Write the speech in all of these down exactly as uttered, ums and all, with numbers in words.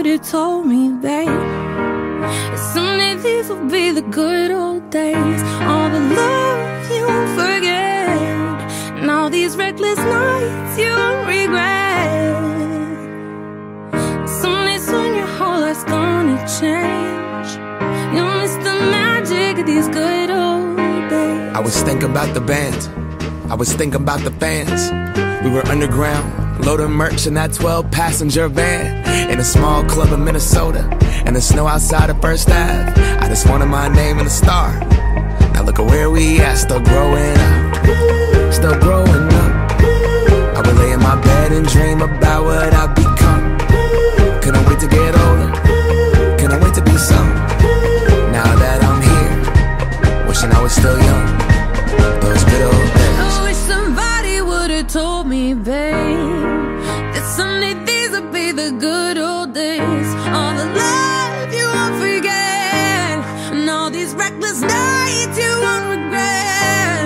would've told me, babe, someday these will be the good old days. All the love you won't forget, and all these reckless nights you won't regret. Someday soon your whole life's gonna change. You'll miss the magic of these good old days. I was thinking about the band, I was thinking about the fans. We were underground, loading merch in that twelve passenger van, in a small club in Minnesota, and the snow outside of First Ave. I just wanted my name in the star. Now look at where we at, still growing up, still growing up. I would lay in my bed and dream about what I've become. Couldn't wait to get older, couldn't wait to be some. Now that I'm here, wishing I was still young. Those good old days. I wish somebody would've told me, babe, that someday these would be the good old days. All the love you won't forget, and all these reckless nights you won't regret.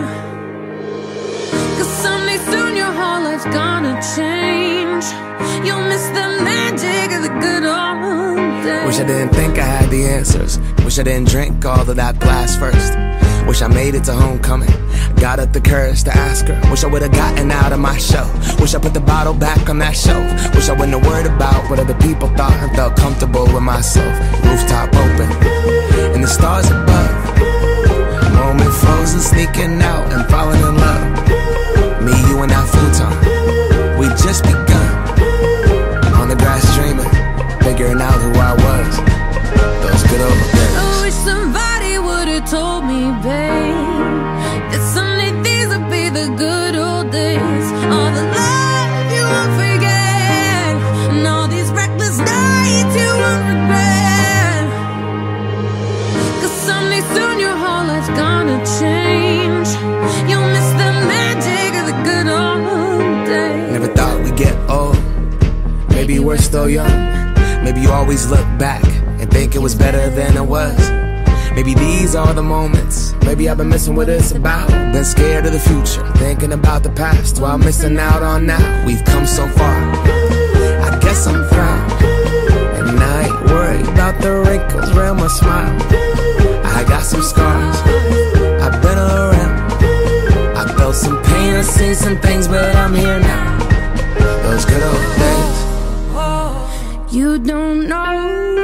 Cause someday soon your whole life's gonna change. You'll miss the magic of the good old days. Wish I didn't think I had the answers. Wish I didn't drink all of that glass first. Wish I made it to homecoming, got up the courage to ask her. Wish I would've gotten out of my show. Wish I put the bottle back on that shelf. Wish I wouldn't have worried about what other people thought, and felt comfortable with myself. Rooftop open, and the stars above. Moment frozen, sneaking out and falling in love. Me, you, and that futon, we just begun. On the grass dreaming, figuring out who I was. Those good old days. I wish somebody would've told me, babe, that someday these would be the good old days. All the love you won't forget, and all these reckless nights you won't regret. Cause someday soon your whole life's gonna change. You'll miss the magic of the good old days. Never thought we'd get old. Maybe we're still young. Maybe you always look back and think it was better than it was. Maybe these are the moments. Maybe I've been missing what it's about. Been scared of the future, thinking about the past, while missing out on now. We've come so far, I guess I'm proud. And I ain't worried about the wrinkles around my smile. I got some scars, I've been around. I felt some pain, I've seen some things, but I'm here now. Those good old days. You don't know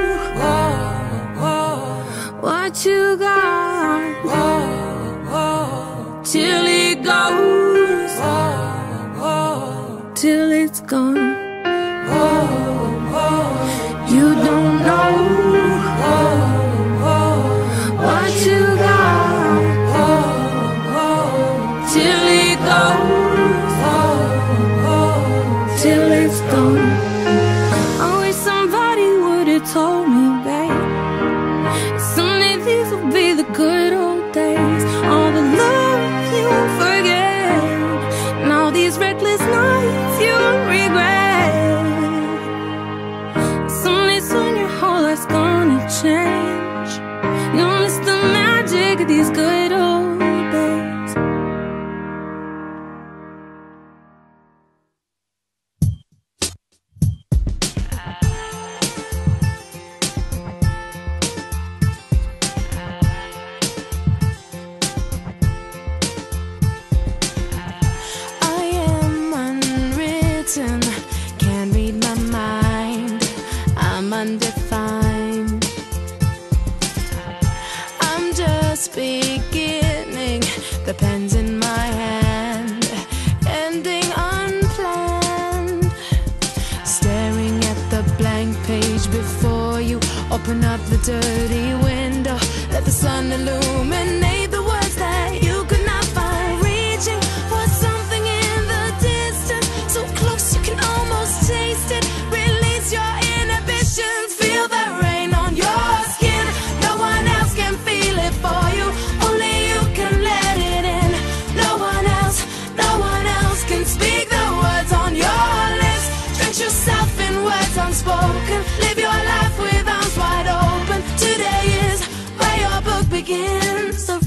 what you got till it goes, till it's gone. You don't know what you got till it goes, till it's gone. I wish somebody would've told me, babe, someday these will be the good old days. All the love you won't forget, and all these reckless nights you won't regret. Someday soon your whole life's gonna change. You'll miss the magic of these good old days. Can't read my mind, I'm undefined. I'm just beginning, the pen's in my hand, ending unplanned. Staring at the blank page before you, open up the dirty window, let the sun illuminate the words that you could not find. Reaching for something in the distance, so close you can almost taste it. Release your inhibitions, feel the rain on your skin. No one else can feel it for you, only you can let it in. No one else, no one else can speak the words on your lips. Drench yourself in words unspoken, live your life with arms wide open. Today is where your book begins. So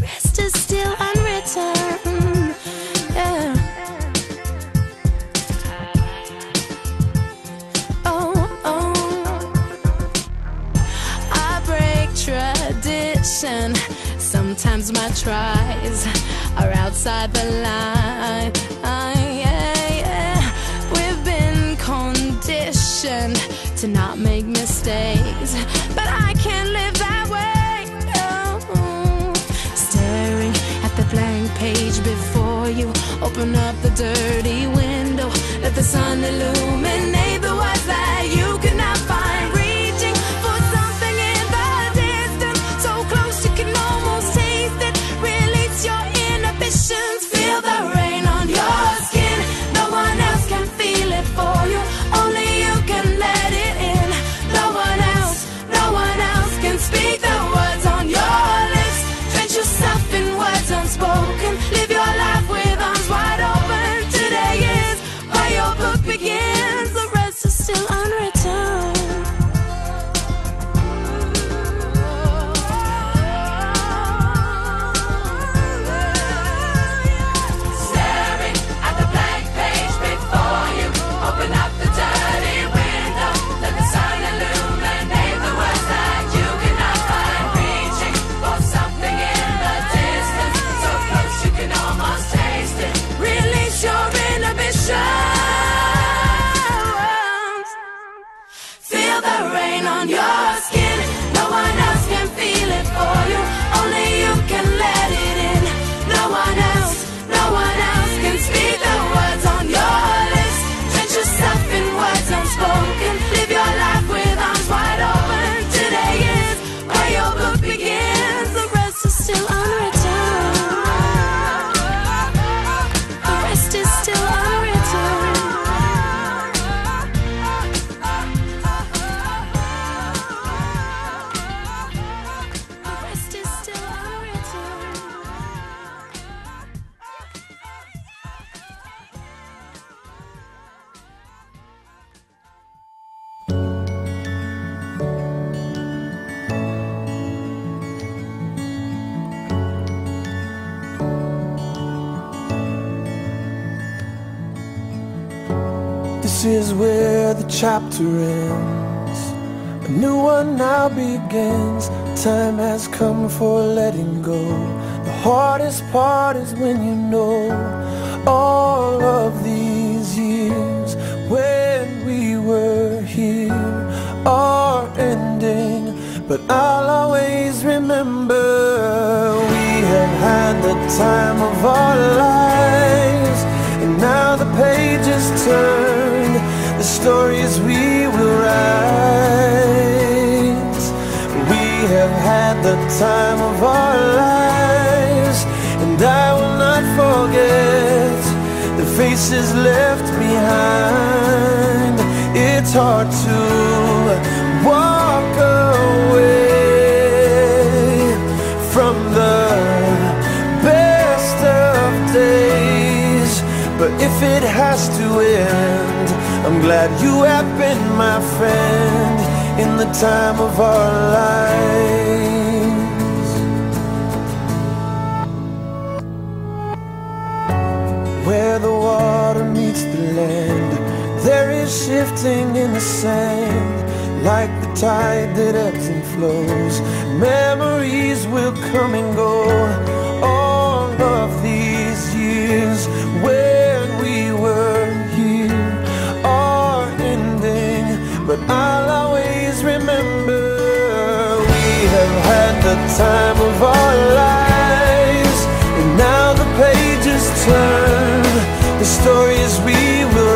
sometimes my tries are outside the line. Yeah, yeah. We've been conditioned to not make mistakes, but I can't live that way, no. Staring at the blank page before you, open up the dirty window, let the sun illuminate the words that you could not find. Reaching for something in the distance, so close you can almost taste it. Release your inhibitions, feel the rain on your skin. No one else can feel it for you, only you can let it in. No one else, no one else can speak the words on your lips. Drench yourself in words unspoken, live your life with arms wide open. Today is where your book begins, the rest is still unwritten. Staring at the blank page before you, open up the dirty window, let the sun illuminate the words that you cannot find. Reaching for something in the distance, so close you can almost taste it. Release your inhibitions, feel the rain on your skin. No one else can feel it for you, only you can let it in. No one else, no one else can speak the words on your lips. Drench yourself in words unspoken, live your life with arms wide open. Today is where your book begins, the rest is still unwritten. The rest is still unwritten. The rest is still unwritten. This is where the chapter ends, a new one now begins. Time has come for letting go. The hardest part is when you know all of these years when we were here are ending. But I'll always remember we have had the time of our lives, and now the page is turned, the stories we will write. We have had the time of our lives, and I will not forget the faces left behind. It's hard to walk away from the best of days, but if it has to end, I'm glad you have been my friend in the time of our lives. Where the water meets the land, there is shifting in the sand, like the tide that ebbs and flows. Memories will come and go. All of these years when we were here are ending, but I'll always remember we have had the time of our lives, and now the pages turn, the stories we will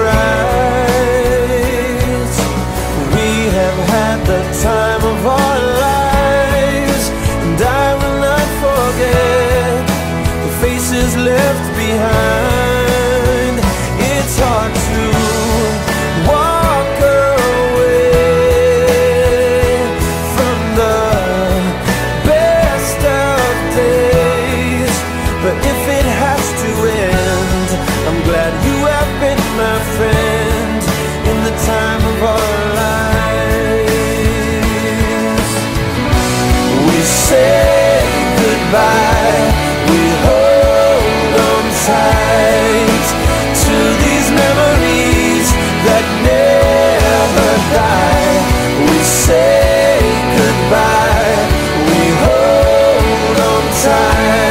write. We have had the time of our lives, and I will not forget the faces left behind. It's hard to walk away from the best of days, but if it has to end, I'm glad you have been my friend in the time of our lives. We say goodbye, we hold on tight to these memories that never die. We say goodbye, we hold on tight.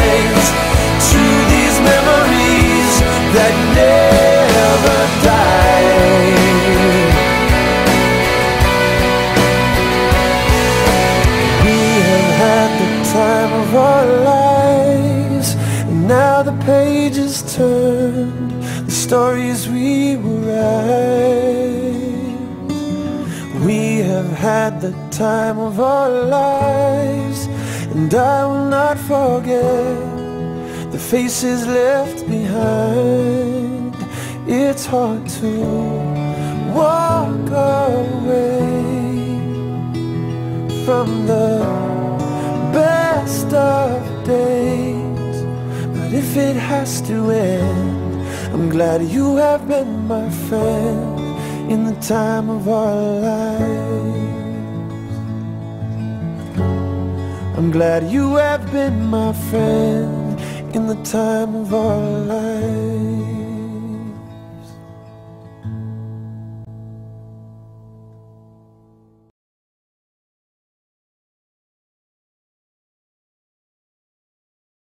had the time of our lives, and I will not forget the faces left behind. It's hard to walk away from the best of days, but if it has to end, I'm glad you have been my friend in the time of our lives. I'm glad you have been my friend in the time of our lives.